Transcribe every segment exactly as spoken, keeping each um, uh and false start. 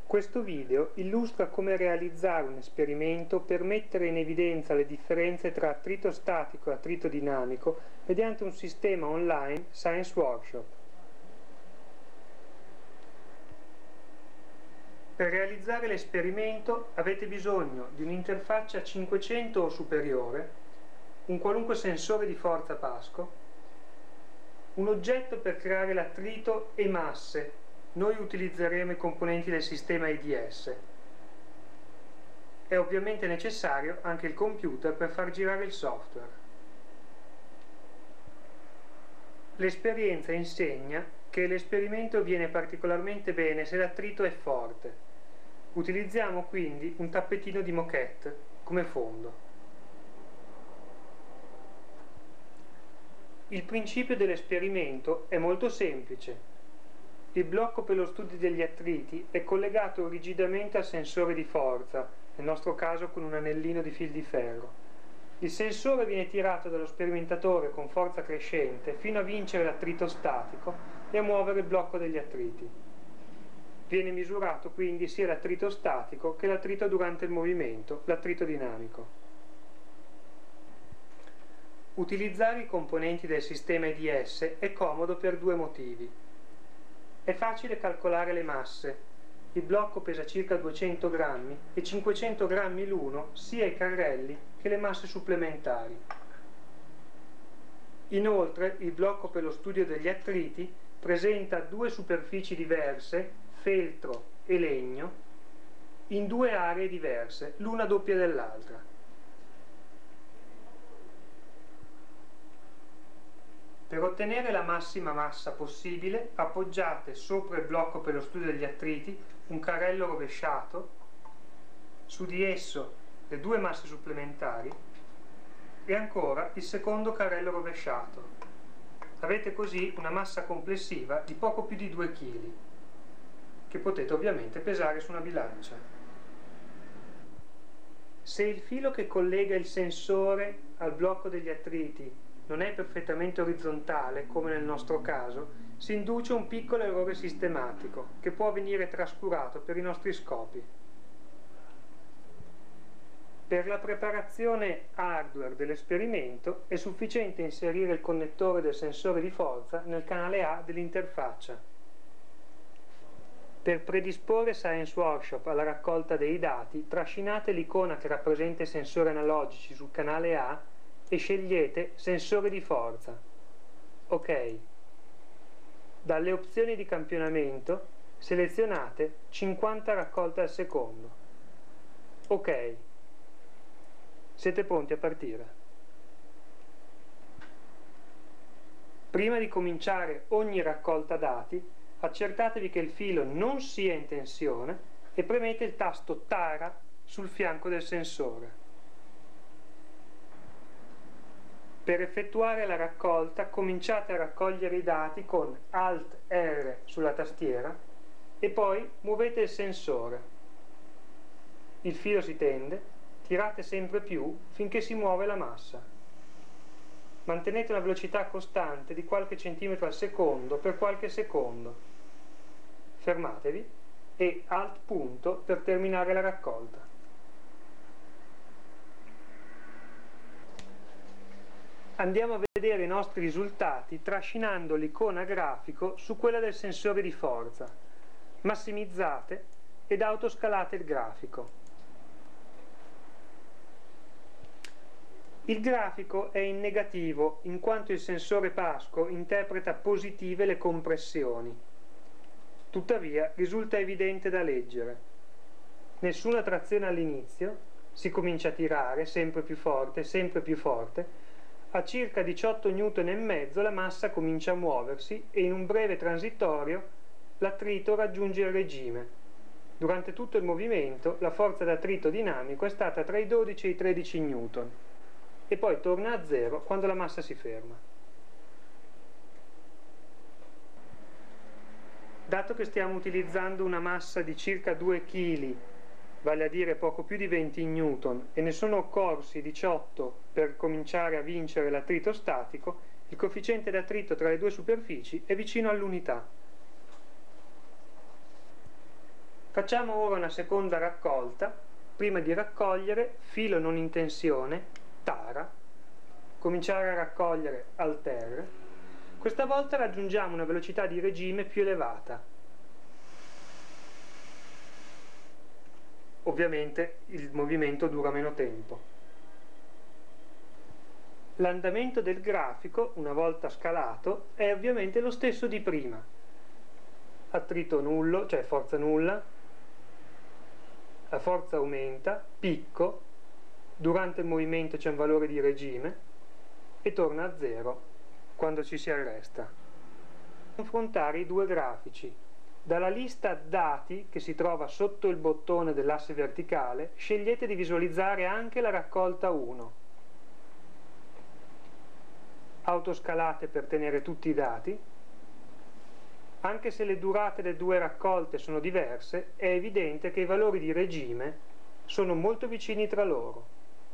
Questo video illustra come realizzare un esperimento per mettere in evidenza le differenze tra attrito statico e attrito dinamico mediante un sistema online Science Workshop. Per realizzare l'esperimento avete bisogno di un'interfaccia cinquecento o superiore, un qualunque sensore di forza Pasco, un oggetto per creare l'attrito e masse. Noi utilizzeremo i componenti del sistema I D S. È ovviamente necessario anche il computer per far girare il software. L'esperienza insegna che l'esperimento viene particolarmente bene se l'attrito è forte. Utilizziamo quindi un tappetino di moquette come fondo. Il principio dell'esperimento è molto semplice. Il blocco per lo studio degli attriti è collegato rigidamente al sensore di forza, nel nostro caso con un anellino di fil di ferro. Il sensore viene tirato dallo sperimentatore con forza crescente fino a vincere l'attrito statico e a muovere il blocco degli attriti. Viene misurato quindi sia l'attrito statico che l'attrito durante il movimento, l'attrito dinamico. Utilizzare i componenti del sistema I D S è comodo per due motivi. È facile calcolare le masse. Il blocco pesa circa duecento grammi e cinquecento grammi l'uno sia i carrelli che le masse supplementari. Inoltre il blocco per lo studio degli attriti presenta due superfici diverse, feltro e legno, in due aree diverse, l'una doppia dell'altra. Per ottenere la massima massa possibile appoggiate sopra il blocco per lo studio degli attriti un carrello rovesciato, su di esso le due masse supplementari e ancora il secondo carrello rovesciato. Avete così una massa complessiva di poco più di due chili, che potete ovviamente pesare su una bilancia. Se il filo che collega il sensore al blocco degli attriti non è perfettamente orizzontale, come nel nostro caso, si induce un piccolo errore sistematico, che può venire trascurato per i nostri scopi. Per la preparazione hardware dell'esperimento è sufficiente inserire il connettore del sensore di forza nel canale A dell'interfaccia. Per predisporre Science Workshop alla raccolta dei dati, trascinate l'icona che rappresenta i sensori analogici sul canale A e scegliete sensore di forza. Ok. Dalle opzioni di campionamento selezionate cinquanta raccolte al secondo. Ok. Siete pronti a partire. Prima di cominciare ogni raccolta dati, accertatevi che il filo non sia in tensione e premete il tasto Tara sul fianco del sensore. Per effettuare la raccolta cominciate a raccogliere i dati con Alt R sulla tastiera e poi muovete il sensore. Il filo si tende, tirate sempre più finché si muove la massa. Mantenete una velocità costante di qualche centimetro al secondo per qualche secondo. Fermatevi e Alt punto per terminare la raccolta. Andiamo a vedere i nostri risultati trascinando l'icona grafico su quella del sensore di forza. Massimizzate ed autoscalate il grafico. Il grafico è in negativo in quanto il sensore Pasco interpreta positive le compressioni. Tuttavia risulta evidente da leggere. Nessuna trazione all'inizio, si comincia a tirare sempre più forte, sempre più forte. A circa diciotto newton e mezzo la massa comincia a muoversi e in un breve transitorio l'attrito raggiunge il regime. Durante tutto il movimento la forza d'attrito dinamico è stata tra i dodici e i tredici newton e poi torna a zero quando la massa si ferma. Dato che stiamo utilizzando una massa di circa due chili, vale a dire poco più di venti newton, e ne sono occorsi diciotto per cominciare a vincere l'attrito statico, il coefficiente d'attrito tra le due superfici è vicino all'unità. Facciamo ora una seconda raccolta. Prima di raccogliere, filo non in tensione, tara, cominciare a raccogliere alter. Questa volta raggiungiamo una velocità di regime più elevata. Ovviamente il movimento dura meno tempo. L'andamento del grafico, una volta scalato, è ovviamente lo stesso di prima. Attrito nullo, cioè forza nulla, la forza aumenta, picco, durante il movimento c'è un valore di regime e torna a zero quando ci si arresta. Confrontare i due grafici. Dalla lista dati che si trova sotto il bottone dell'asse verticale scegliete di visualizzare anche la raccolta uno. Autoscalate per tenere tutti i dati. Anche se le durate delle due raccolte sono diverse, è evidente che i valori di regime sono molto vicini tra loro.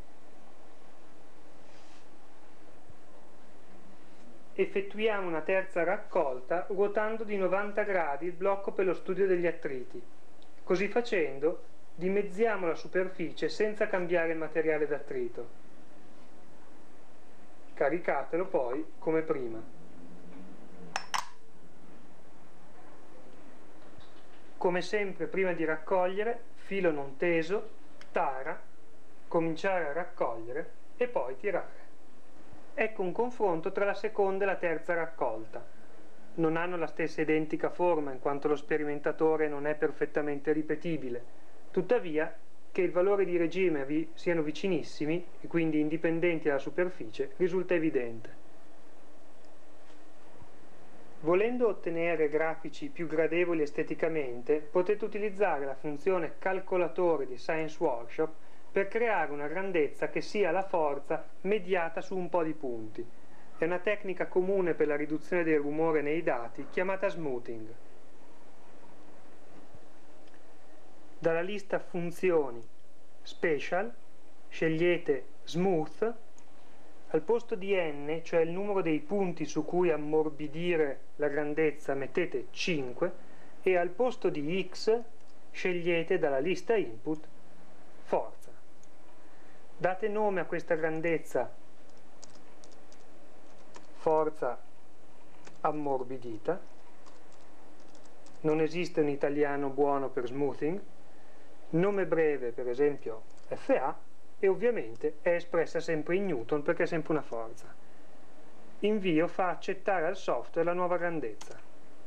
Effettuiamo una terza raccolta ruotando di novanta gradi il blocco per lo studio degli attriti. Così facendo dimezziamo la superficie senza cambiare il materiale d'attrito. Caricatelo poi come prima. Come sempre, prima di raccogliere, filo non teso, tara, cominciare a raccogliere e poi tirare. Ecco un confronto tra la seconda e la terza raccolta. Non hanno la stessa identica forma in quanto lo sperimentatore non è perfettamente ripetibile, tuttavia che il valore di regime vi siano vicinissimi e quindi indipendenti dalla superficie risulta evidente. Volendo ottenere grafici più gradevoli esteticamente, potete utilizzare la funzione calcolatore di Science Workshop per creare una grandezza che sia la forza mediata su un po' di punti. È una tecnica comune per la riduzione del rumore nei dati, chiamata smoothing. Dalla lista funzioni Special, scegliete Smooth. Al posto di n, cioè il numero dei punti su cui ammorbidire la grandezza, mettete cinque e al posto di x scegliete dalla lista input forza. Date nome a questa grandezza forza ammorbidita. Non esiste un italiano buono per smoothing. Nome breve, per esempio F A. E ovviamente è espressa sempre in newton perché è sempre una forza. Invio fa accettare al software la nuova grandezza.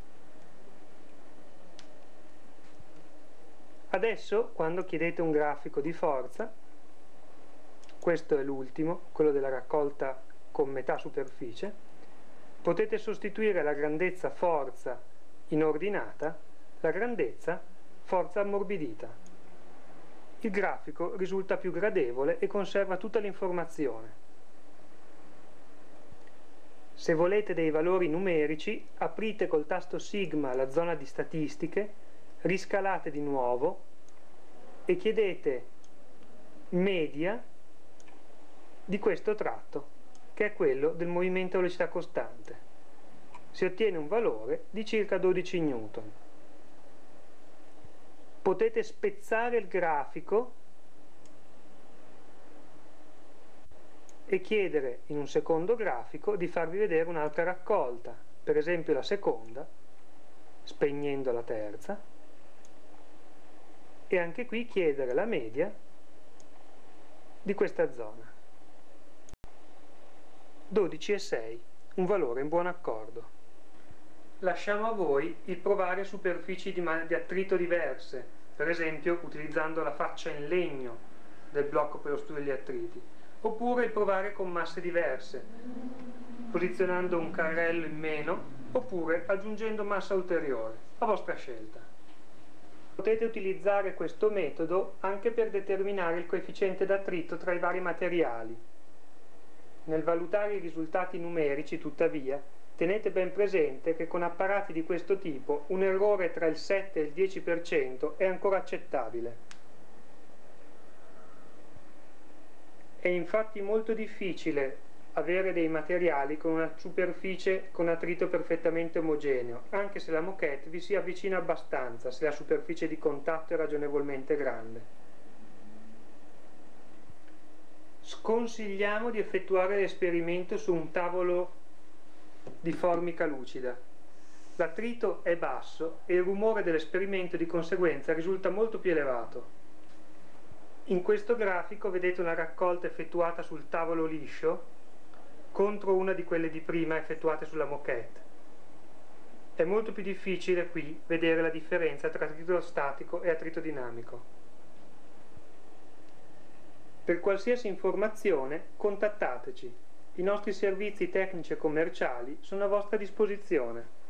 Adesso, quando chiedete un grafico di forza, questo è l'ultimo, quello della raccolta con metà superficie, potete sostituire la grandezza forza in ordinata, la grandezza forza ammorbidita. Il grafico risulta più gradevole e conserva tutta l'informazione. Se volete dei valori numerici, aprite col tasto sigma la zona di statistiche, riscalate di nuovo e chiedete media di questo tratto, che è quello del movimento a velocità costante. Si ottiene un valore di circa dodici newton. Potete spezzare il grafico e chiedere in un secondo grafico di farvi vedere un'altra raccolta, per esempio la seconda, spegnendo la terza, e anche qui chiedere la media di questa zona. dodici e sei, un valore in buon accordo. Lasciamo a voi il provare superfici di, di attrito diverse, per esempio utilizzando la faccia in legno del blocco per lo studio degli attriti, oppure il provare con masse diverse, posizionando un carrello in meno, oppure aggiungendo massa ulteriore, a vostra scelta. Potete utilizzare questo metodo anche per determinare il coefficiente d'attrito tra i vari materiali. Nel valutare i risultati numerici, tuttavia, tenete ben presente che con apparati di questo tipo un errore tra il sette e il dieci per cento è ancora accettabile. È infatti molto difficile avere dei materiali con una superficie con attrito perfettamente omogeneo, anche se la moquette vi si avvicina abbastanza se la superficie di contatto è ragionevolmente grande. Sconsigliamo di effettuare l'esperimento su un tavolo di formica lucida. L'attrito è basso e il rumore dell'esperimento di conseguenza risulta molto più elevato. In questo grafico vedete una raccolta effettuata sul tavolo liscio contro una di quelle di prima effettuate sulla moquette. È molto più difficile qui vedere la differenza tra attrito statico e attrito dinamico. Per qualsiasi informazione contattateci. I nostri servizi tecnici e commerciali sono a vostra disposizione.